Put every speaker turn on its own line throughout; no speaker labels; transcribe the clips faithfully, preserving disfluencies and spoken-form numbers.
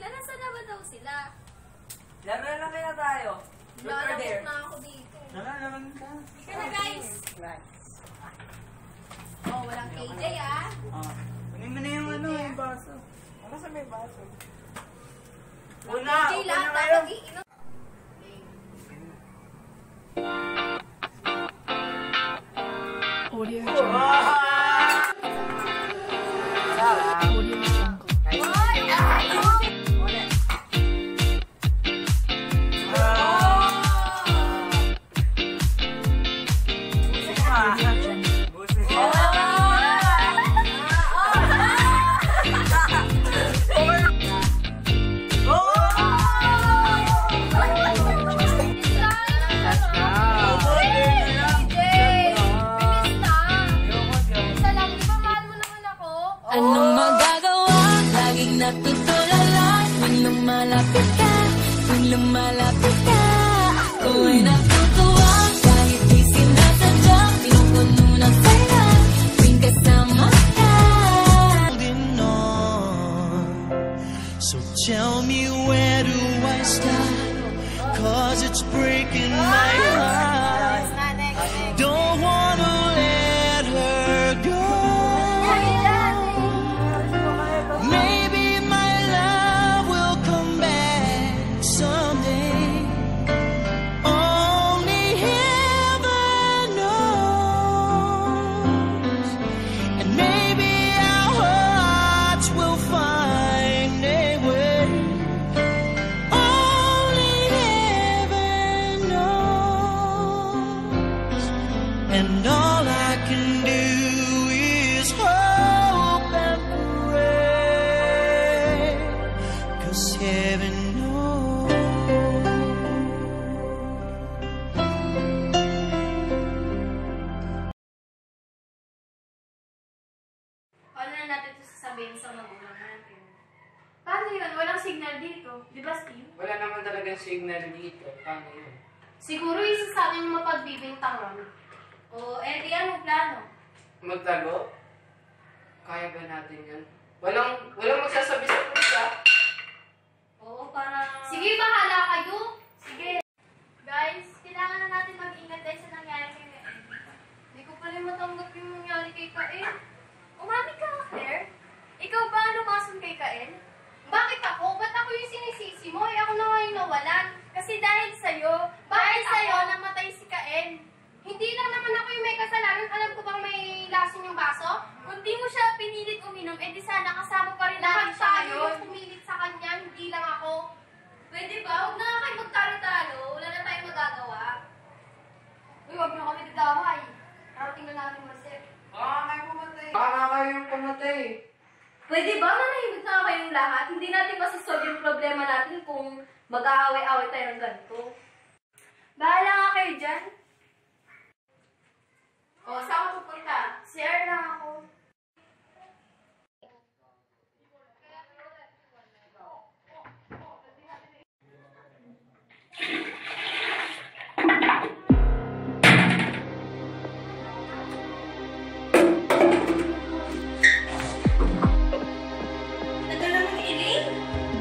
Nasaan na ba daw sila?
Laro lang kaya tayo.
Lalapot na ako dito.
Laro naman ka.
Ika na guys. Oh, walang K J ah.
Oh. Kunin mo na yung ano, yung baso.
Ano sa may baso?
Una,
K J
una
lahat
kayo.
tapos iinom.
Audio
Ah!
Jungle. Audio Jungle.
Ay! Ay!
Anong magagawa? Laging natutulala tuwing lumalapit ka, tuwing lumalapit ka. Ako ay natutuwa kahit di sinasadya, pinupuno ng saya tuwing kasama ka.
So tell me where do I start? Cause it's breaking my heart. Don't wanna let her go. Maybe my love will come back someday. Only heaven knows. And maybe our hearts will find a way. Only heaven knows. And all I can do is hope and pray, 'cause heaven knows.
Paano na natin ito sasabihin sa magulang natin? Paano yun? Walang signal dito. Di ba, Steve?
Wala naman talagang signal dito. Paano yun?
Siguro isa sa atin yung mapagbibintangan. O, eh, di ano plano?
Magtago? Kaya ba natin yan? Walang, walang magsasabi sa pusa.
Oo, para... Sige, bahala kayo. Sige. Guys, kailangan na natin mag-ingat dahil sa nangyari kay Kaen. Hindi ko pa rin matanggap yung nangyari kay Kaen. Umami ka, Claire. Ikaw ba lumason kay Kaen? Bakit ako? Ba't ako yung sinisisi mo? Eh, ako na nga yung nawalan. Kasi dahil sa'yo. Dahil sa'yo, namatay si Kaen. Hindi lang naman ako yung may kasalanan. Alam ko bang may lason yung baso? Kung di mo siya pinilit uminom, edi sana kasama pa rin lahat tayo yung pumilit sa kanya, hindi lang ako. Pwede ba? Huwag na nga kayo magtalo-talo. Wala na tayong magagawa. Uy, huwag na kami nagdamay. Parating na namin masip.
Baka kayo pumatay. Baka kayo yung pumatay.
Pwede ba manahimik na kayong lahat? Hindi natin masisolve yung problema natin kung mag-aaway-aaway tayo ng ganito. Bahala nga kayo dyan. O, saan ka pupunta? C R lang ako. Nadala mo ni Elaine?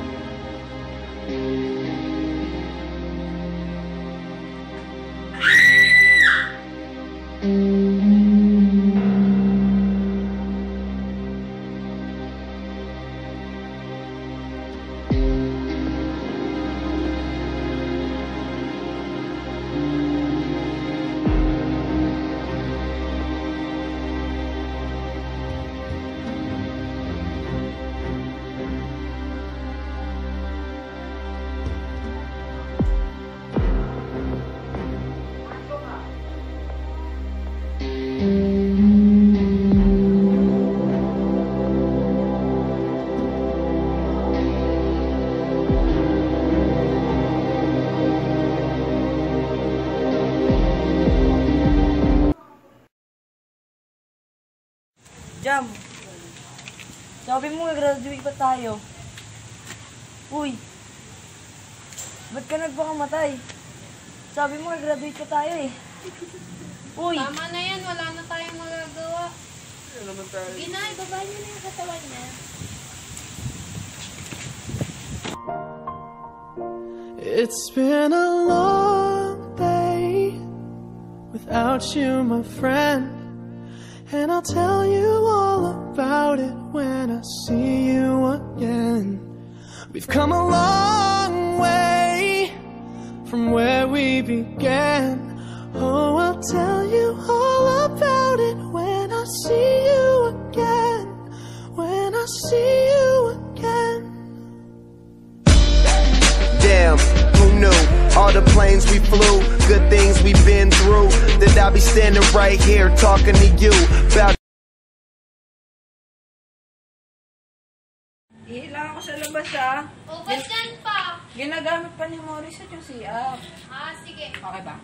Jam, sabi mo graduate pa tayo. Uy, ba't ka nagpakamatay? Sabi mo graduate pa tayo eh. Uy!
Tama na yan, wala na tayong magagawa.
Ano naman tayo?
Sige na, ibabahin niyo na yung katawan niya.
It's been a long day without you, my friend, and I'll tell you all about it when I see you again. We've come a long way from where we began. Oh, I'll tell you all about it when I see you again. When I see you again.
Damn, who knew? All the planes we flew, good things we've been through, that I'll be standing right here talking to you about.
Ihila ako sa labas ah.
O, ba't yan pa?
Ginagamit pa ni Morris at yung C R.
Ah, sige.
Okay ba?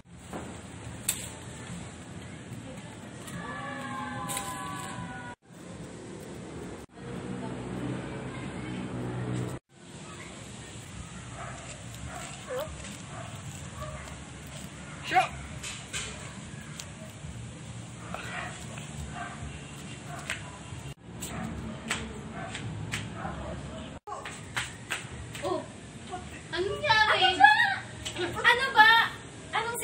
Sure.
Oh, anong nangyari? Ano ba? Anong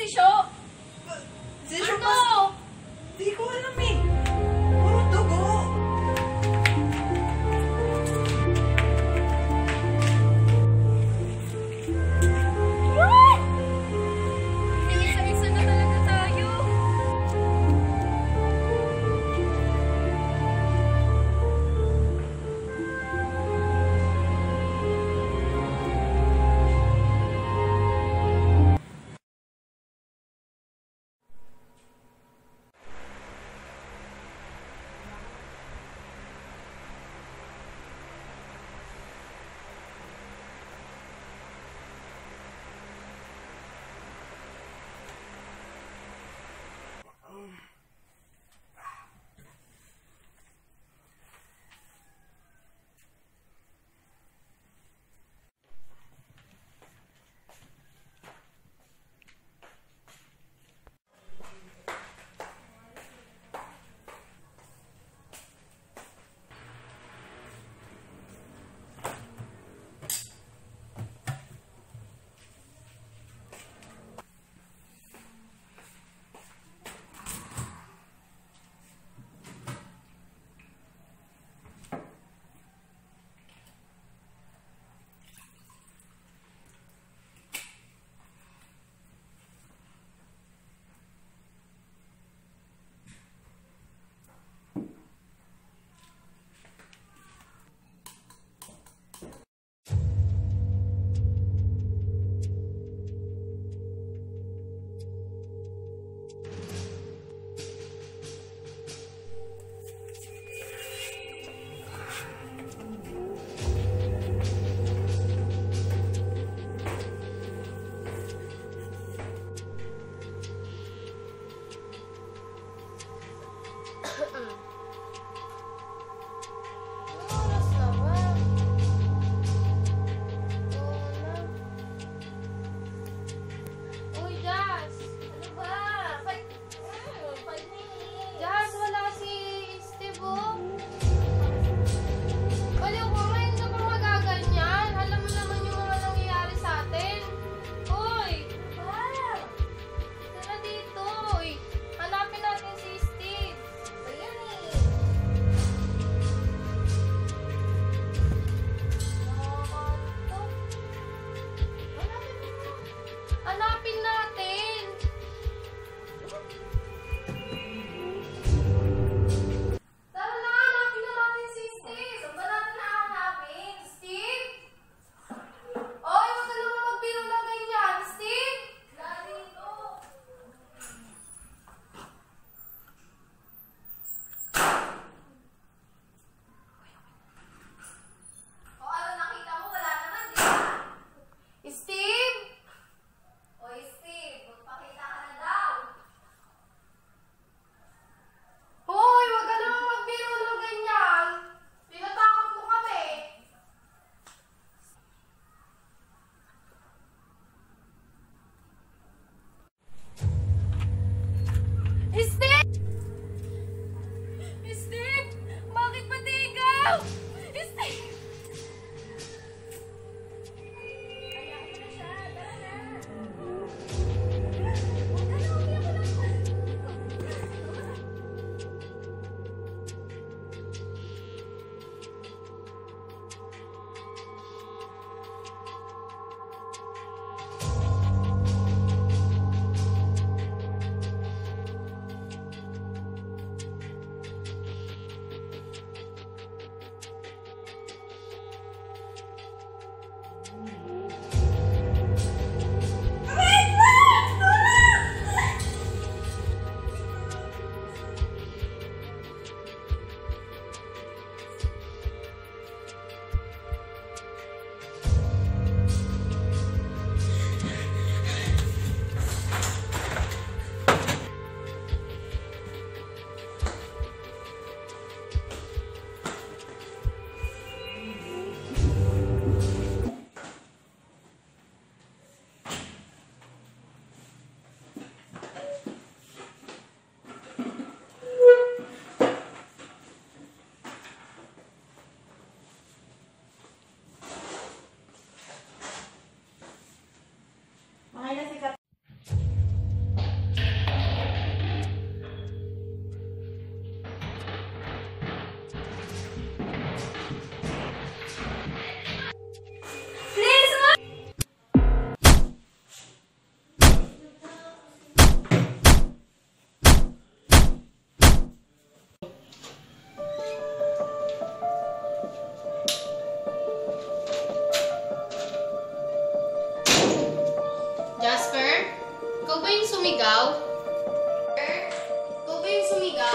yung sumigaw? Er, ikaw ba yung sumigaw?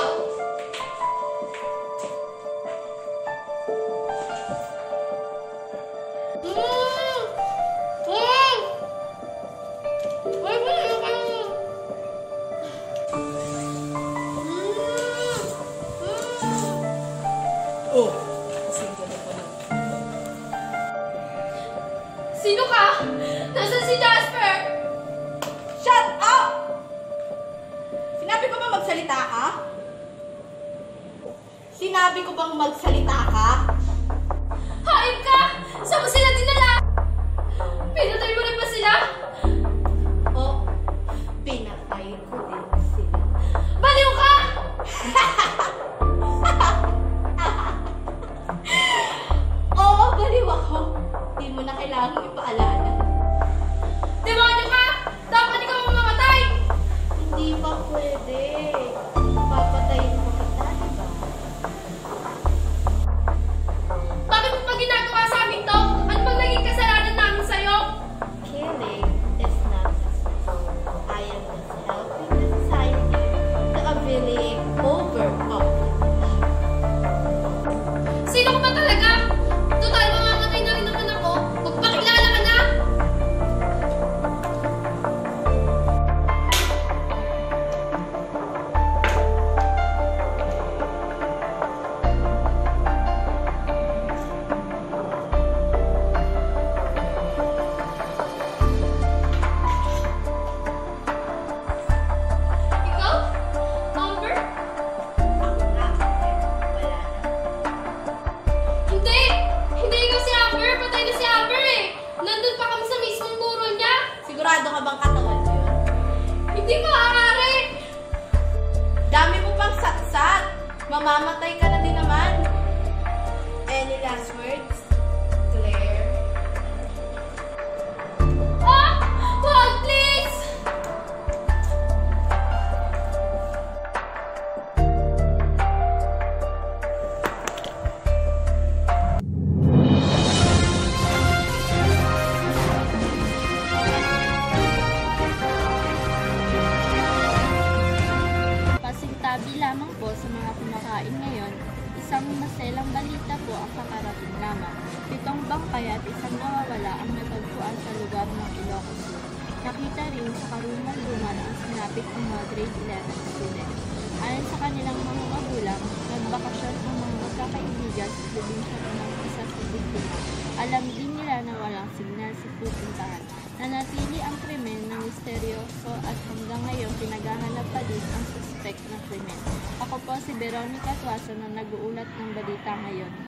Mm! Mm! Ay, wala ka. Mm! Mm!
Oh, kasing ganda pa lang.
Sino ka? Nasaan si Jasper?
Shut up! Sinabi ko ba magsalita ka? Sinabi ko bang magsalita ka?
Hayop ka! Saan mo sila dinala? Pinatay mo rin ba sila?
Oh, pinatay ko din sila.
Baliw ka!
Oo, baliw ako. Di mo na kailangang ipaalala.
Demonyo ka! Dapat ikaw ang mamatay!
Hindi pa pwede. Papatayin mo kita, diba?
Bakit mo pa ginagawa sa amin to? Ano bang naging kasalanan namin sa'yo?
Killing is not justice. I am just helping the society to avail over of
Sino ka ba talaga? Total, mamamatay na rin naman ako. Magpakilala ka na! Ikaw? Amber? Hindi! Hindi ikaw si Amber! Patay na si Amber eh! Nandun pa kami sa mismong guro niya!
Sigurado ka bang katawan yun?
Hindi maaari!
Dami mo pang satsat. Mamamatay ka na din naman. Any last words, Claire?
Ah! Wag, please!
Pasintabi lamang po sa mga kumakain ngayon, isang maselang balita po ang kakarating lamang. Pitong bangkay at isang nawawala ang natagpuan sa lugar ng Ilocos Sur. Nakita rin sa karumal-duman ang sinapit ng mga grade eleven students. Ayon sa kanilang mga magulang, nagbakasyon ang mga magkakaibigan sa probinsya ng isa sa biktima. Alam din nila na walang signal sa pupuntahan. Nanatili ang krimen ng misteryoso at hanggang ngayon pinaghahanap pa din ang suspect ng krimen. Ako po si Veronica Tuaso na nag-uulat ng balita ngayon.